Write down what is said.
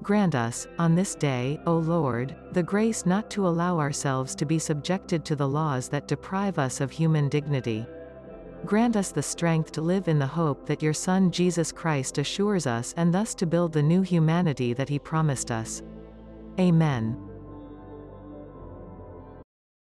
Grant us, on this day, O Lord, the grace not to allow ourselves to be subjected to the laws that deprive us of human dignity. Grant us the strength to live in the hope that your Son Jesus Christ assures us and thus to build the new humanity that he promised us. Amen.